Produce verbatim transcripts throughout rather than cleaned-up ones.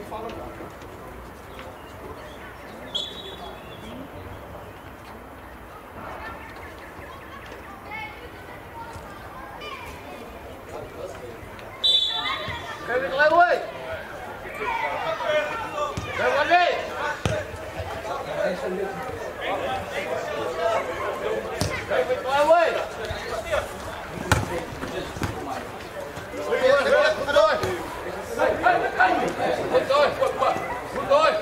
Kevin Lewy! Kevin Lewy! Kevin Lewy! Goed door! Goed door! Goed door!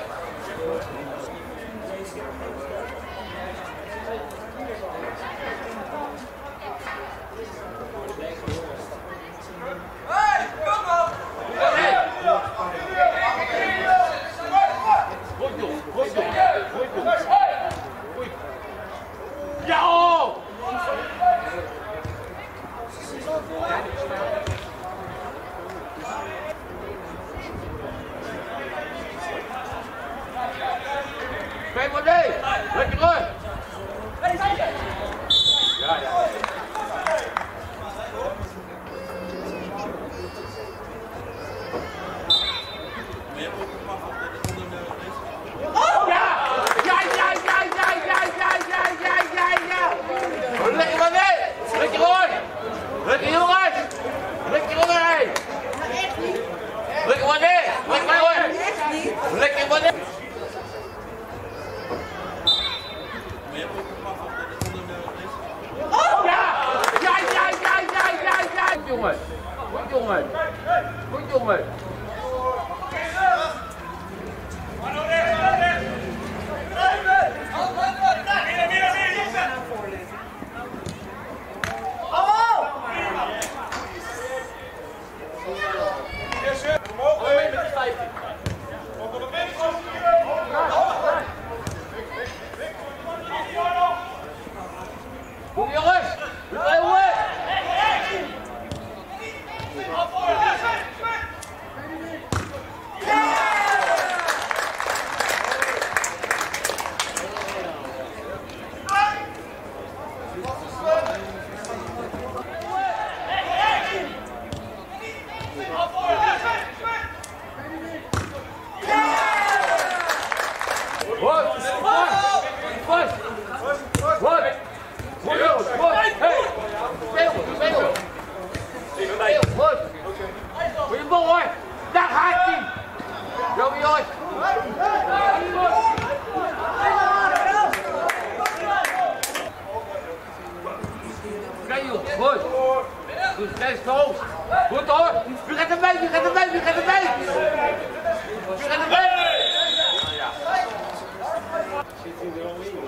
Kijk maar mee! Lekker door! Ja, ja. Lekker maar mee! Lekker hoor! Lekker jongens! Lekker hoor! Lekker maar mee! Lekker hoor! Lekker maar mee! Ja! Ja, ja, ja, ja, ja, ja! Goed jongen! Goed jongen! Goed jongen! Kom jongens! We zijn weg! Goeie bal hoor! Daar gaat hij! Joey hoor! Kijk joh, goed! Goed, best hoog! Goed hoor! Wie gaat er mee? Wie gaat er mee? Wie gaat er mee? Wie gaat er mee? Zit hij er al in?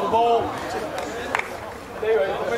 bal. Nee,